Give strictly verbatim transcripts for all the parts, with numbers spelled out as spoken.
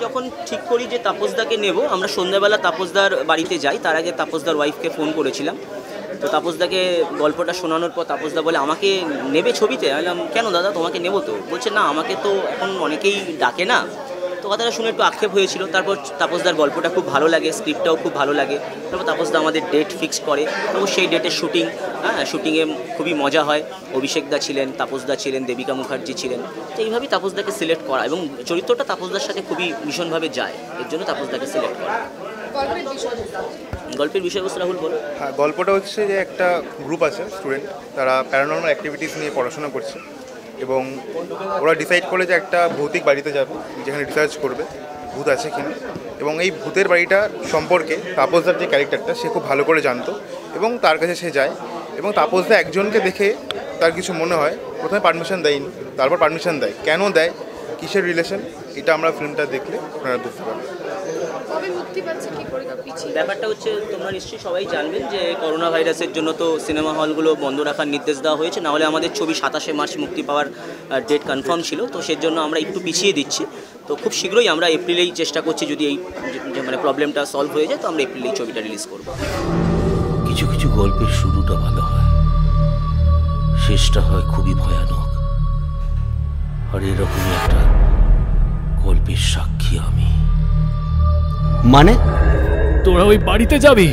যখন ঠিক করি যে তাপসদাকে নেব, আমরা সন্ধ্যাবেলা তাপসদার বাড়িতে যাই। তার আগে তাপসদার ওয়াইফকে ফোন করেছিলাম। তো তাপসদাকে গল্পটা শোনানোর পর তাপসদা বলে আমাকে নেবে ছবিতে। আমি বললাম কেন দাদা, তোমাকে নেবো তো। বলছে না, আমাকে তো এখন অনেকেই ডাকে না। তো কথাটা শুনে একটু আক্ষেপ হয়েছিল। তারপর তাপসদার গল্পটা খুব ভালো লাগে, স্ক্রিপ্টটাও খুব ভালো লাগে। তারপর তাপসদা আমাদের ডেট ফিক্স করে এবং সেই ডেটের শুটিং, হ্যাঁ শুটিংয়ে খুবই মজা হয়। অভিষেকদা ছিলেন, তাপসদা ছিলেন, দেবিকা মুখার্জি ছিলেন। তো এইভাবেই তাপসদাকে সিলেক্ট করা এবং চরিত্রটা তাপসদার সাথে খুবই ভীষণভাবে যায়, এর জন্য তাপসদাকে সিলেক্ট করা। গল্পের বিষয়বস্তু রাহুল বলো। হ্যাঁ, গল্পটা হচ্ছে যে একটা গ্রুপ আছে স্টুডেন্ট, তারা প্যারানর্মাল অ্যাক্টিভিটিস নিয়ে পড়াশোনা করছে এবং ওরা ডিসাইড করে যে একটা ভৌতিক বাড়িতে যাবে যেখানে রিসার্চ করবে ভূত আছে কিনা। এবং এই ভূতের বাড়িটার সম্পর্কে তাপসদার যে ক্যারেক্টারটা সে খুব ভালো করে জানতো এবং তার কাছে সে যায় এবং তাপসদা একজনকে দেখে তার কিছু মনে হয়। প্রথমে পারমিশন দেয়নি, তারপর পারমিশন দেয়। কেন দেয়, কিসের রিলেশন, এটা আমরা ফিল্মটা দেখলে আপনারা বুঝতে পারবেন। ব্যাপারটা হচ্ছে তোমরা নিশ্চয়ই সবাই জানবেন যে করোনা ভাইরাসের জন্য তো সিনেমা হলগুলো বন্ধ রাখার নির্দেশ দেওয়া হয়েছে। নাহলে আমাদের ছবি সাতাশে মার্চ মুক্তি পাওয়ার ডেট কনফার্ম ছিল। তো সেজন্য আমরা একটু পিছিয়ে দিচ্ছি। তো খুব শীঘ্রই আমরা এপ্রিলেই চেষ্টা করছি, যদি এই মানে প্রবলেমটা সলভ হয়ে যায় তো আমরা এপ্রিলেই ছবিটা রিলিজ করব। কিছু কিছু গল্পের শুরুটা ভালো হয়, শেষটা হয় খুবই ভয়ানক। আর এরকমই একটা গল্পের সাক্ষী আমি। মানে তোরা ওই বাড়িতে যাবি?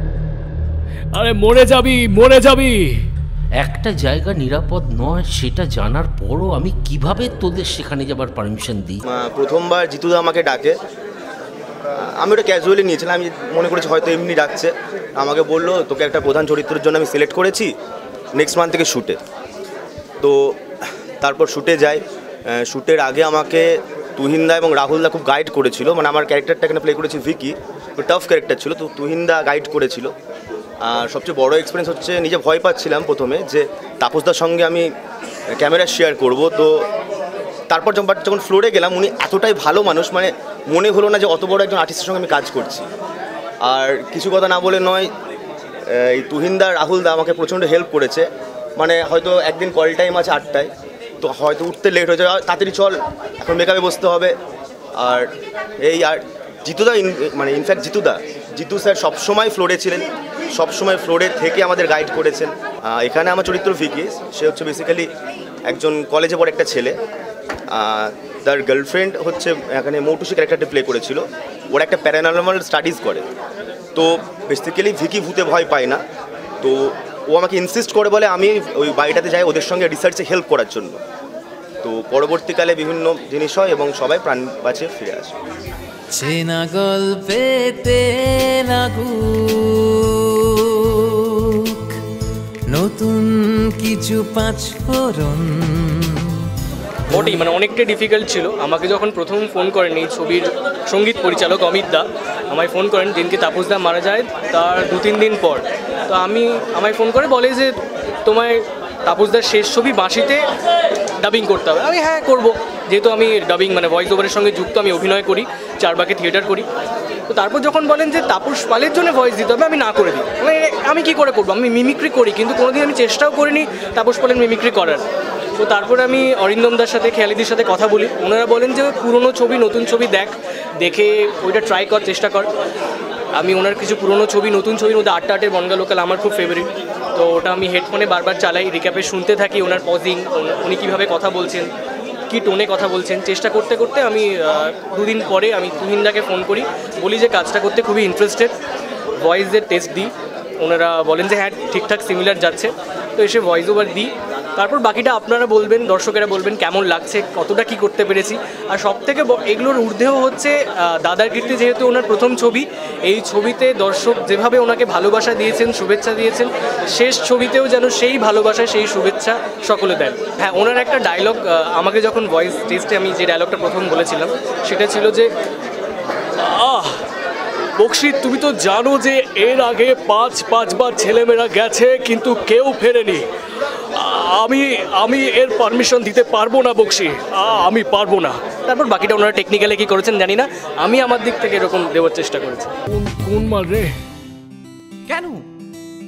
আরে মরে যাবি, মরে যাবি। একটা জায়গা নিরাপদ নয় সেটা জানার পরও আমি কিভাবে তোদের সেখানে যাবার পারমিশন দিই? প্রথমবার জিতুদা আমাকে ডাকে, আমি ওটা ক্যাজুয়ালি নিয়েছিলাম। আমি মনে করেছি হয়তো এমনি ডাকছে। আমাকে বললো তোকে একটা প্রধান চরিত্রের জন্য আমি সিলেক্ট করেছি, নেক্সট মান্থ থেকে শ্যুটে। তো তারপর শ্যুটে যাই। শ্যুটের আগে আমাকে তুহিনদা এবং রাহুলদা খুব গাইড করেছিল। মানে আমার ক্যারেক্টারটা এখানে প্লে করেছি ভিকি, তো টাফ ক্যারেক্টার ছিল। তো তুহিনদা গাইড করেছিল। আর সবচেয়ে বড় এক্সপিরিয়েন্স হচ্ছে, নিজে ভয় পাচ্ছিলাম প্রথমে যে তাপসদার সঙ্গে আমি ক্যামেরা শেয়ার করব। তো তারপর যখন ফ্লোরে গেলাম, উনি এতটাই ভালো মানুষ, মানে মনে হলো না যে অত বড় একজন আর্টিস্টের সঙ্গে আমি কাজ করছি। আর কিছু কথা না বলে নয়, এই তুহিনদা রাহুলদা আমাকে প্রচণ্ড হেল্প করেছে। মানে হয়তো একদিন কল টাইম আছে আটটায়, তো হয়তো উঠতে লেট হয়ে যায়, তাড়াতাড়ি চল এখন মেকআপে বসতে হবে। আর এই আর জিতুদা, মানে ইনফ্যাক্ট জিতুদা জিতু স্যার সবসময় ফ্লোরে ছিলেন, সবসময় ফ্লোরে থেকে আমাদের গাইড করেছেন। এখানে আমার চরিত্র ভিকি, সে হচ্ছে বেসিক্যালি একজন কলেজে পড়ে একটা ছেলে। তার গার্লফ্রেন্ড হচ্ছে এখানে মৌটুসি ক্যারেক্টারটা প্লে করেছিল। ওরা একটা প্যারানর্মাল স্টাডিজ করে। তো বেসিক্যালি ভিকি ভূতে ভয় পায় না। তো ও আমাকে ইনসিস্ট করে বলে আমি ওই বাড়িটাতে যাই ওদের সঙ্গে রিসার্চে হেল্প করার জন্য। তো পরবর্তীকালে বিভিন্ন জিনিস হয় এবং সবাই প্রাণ বাঁচিয়ে ফিরে আসে। চেনা গল্পেতে নতুন কিছু পাঁচ ফোরন। ওটাই মানে অনেকটাই ডিফিকাল্ট ছিল। আমাকে যখন প্রথম ফোন করেন এই ছবির সঙ্গীত পরিচালক অমিত দা, আমায় ফোন করেন দিনকে তাপসদা মারা যায় তার দু তিন দিন পর। তো আমি আমায় ফোন করে বলে যে তোমায় তাপসদার শেষ ছবি বাঁশিতে ডাবিং করতে হবে। আমি হ্যাঁ করবো, যেহেতু আমি ডাবিং মানে ভয়েস ওভারের সঙ্গে যুক্ত, আমি অভিনয় করি, চারবাকে থিয়েটার করি। তো তারপর যখন বলেন যে তাপস পালের জন্য ভয়েস দিতে হবে, আমি না করে দিই। মানে আমি কী করে করবো, আমি মিমিক্রি করি কিন্তু কোনোদিন আমি চেষ্টাও করিনি তাপস পালের মিমিক্রি করার। তো তারপরে আমি অরিন্দমদার সাথে খেয়ালিদির সাথে কথা বলি। ওনারা বলেন যে পুরনো ছবি নতুন ছবি দেখ, দেখে ওইটা ট্রাই কর, চেষ্টা কর। আমি ওনার কিছু পুরনো ছবি নতুন ছবির মধ্যে আটটা আটের বনগা লোকাল আমার খুব ফেভারিট। তো ওটা আমি হেডফোনে বারবার চালাই, রিক্যাপে শুনতে থাকি ওনার পজিং, উনি কীভাবে কথা বলছেন, কী টোনে কথা বলছেন। চেষ্টা করতে করতে আমি দুদিন পরে আমি তুহিনদাকে ফোন করি, বলি যে কাজটা করতে খুবই ইন্টারেস্টেড, ভয়েসের টেস্ট দিই। ওনারা বলেন যে হ্যাঁ ঠিকঠাক সিমিলার যাচ্ছে। তো এসে ভয়েস ওভার দিই। তারপর বাকিটা আপনারা বলবেন, দর্শকেরা বলবেন কেমন লাগছে, কতটা কি করতে পেরেছি। আর সব থেকে এগুলোর ঊর্ধ্বেও হচ্ছে দাদার কীর্তি, যেহেতু ওনার প্রথম ছবি, এই ছবিতে দর্শক যেভাবে ওনাকে ভালোবাসা দিয়েছেন, শুভেচ্ছা দিয়েছেন, শেষ ছবিতেও যেন সেই ভালোবাসা সেই শুভেচ্ছা সকলে দেন। হ্যাঁ, ওনার একটা ডায়লগ আমাকে যখন ভয়েস টেস্টে আমি যে ডায়লগটা প্রথম বলেছিলাম সেটা ছিল যে আহ বক্সি, তুমি তো জানো যে এর আগে পাঁচ পাঁচবার ছেলেমেয়েরা গেছে কিন্তু কেউ ফেরেনি। আমি আমি এর পারমিশন দিতে পারবো না বক্সি, আমি পারবো না। তারপর বাকিটা ওনারা টেকনিক্যালি কী করেছেন জানি না, আমি আমার দিক থেকে এরকম দেওয়ার চেষ্টা করেছি। কোন কোন মাল রে? কেন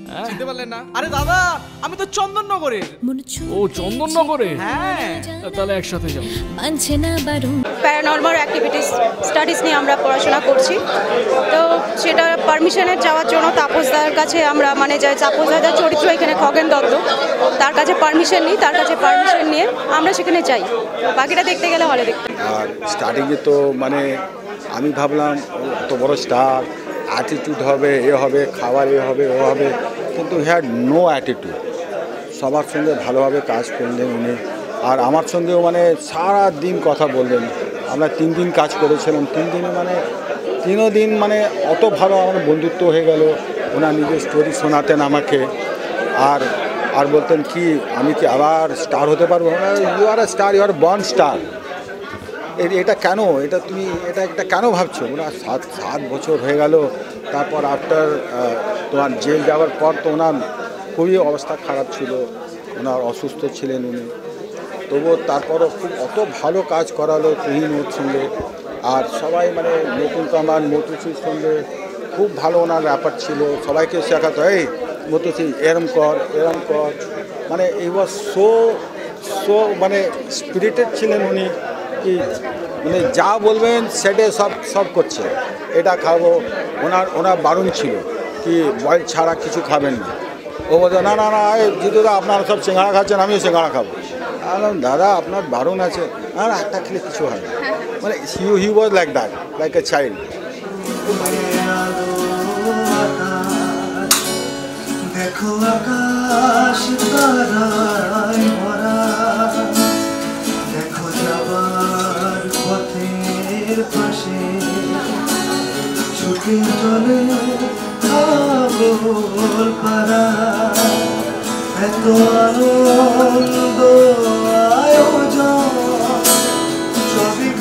চিনতে পারলেন না? আরে দাদা, আমি তো চন্দননগরের। ও চন্দননগরে? হ্যাঁ, তাহলে একসাথে যাও। প্যারানর্মাল অ্যাক্টিভিটিস স্টাডিজ নিয়ে আমরা পড়াশোনা করছি, তো সেটা পারমিশনের যাওয়ার জন্য তাপসদার কাছে আমরা মানে যাই, তাপসদার চরিত্র এখানে খগেন দত্ত, তার কাছে পারমিশন নিই, তার কাছে পারমিশন নিয়ে আমরা সেখানে যাই। বাকিটা দেখতে গেলে হলে দেখতে। আর স্টার্টিংয়ে তো মানে আমি ভাবলাম এত বড় স্টার, অ্যাটিটিউড হবে, এ হবে, খাবার এ হবে, ও হবে, কিন্তু হ্যাড নো অ্যাটিটিউড। সবার সঙ্গে ভালোভাবে কাজ করলেন উনি, আর আমার সঙ্গেও মানে সারা দিন কথা বললেন। আমরা তিন দিন কাজ করেছিলাম, তিন দিনে মানে তিনও দিন মানে অত ভালো আমার বন্ধুত্ব হয়ে গেল। ওনার নিজের স্টোরি শোনাতেন আমাকে, আর আর বলতেন কি আমি কি আবার স্টার হতে পারবো? You are a star, you are born star. এটা কেন, এটা তুমি এটা এটা কেন ভাবছো? ওনার সাত সাত বছর হয়ে গেল, তারপর আফটার তোমার জেল যাওয়ার পর তো ওনার খুবই অবস্থা খারাপ ছিল, ওনার অসুস্থ ছিলেন উনি, তবুও তারপরও খুব অত ভালো কাজ করালো তুহিন ওর সঙ্গে। আর সবাই মানে নতুন কামান মতুসির সঙ্গে খুব ভালো ওনার ব্যাপার ছিল, সবাইকে শেখাতো, এই মতুসি এরম কর এরম কর, মানে এই ওয়াজ সো সো মানে স্পিরিটেড ছিলেন উনি, কি মানে যা বলবেন সেটা সব সব করছে। এটা খাবো, ওনার ওনার বারণ ছিল কি বয়েল ছাড়া কিছু খাবেন না। ও বলছে না না না জিতুদা আপনারা সব সিঙ্গাড়া খাচ্ছেন, আমিও সিঙ্গাড়া খাবো। বললাম দাদা আপনার বারণ আছে, আর একটা খেলে কিছু হয় না। মানে he he was like that, like a child. দেখো আকাশ তারায় ভরা, দেখো যাবার পথের পাশে ছুটে চলে পাগল পারা, এত আনন্দ আয়োজন সবই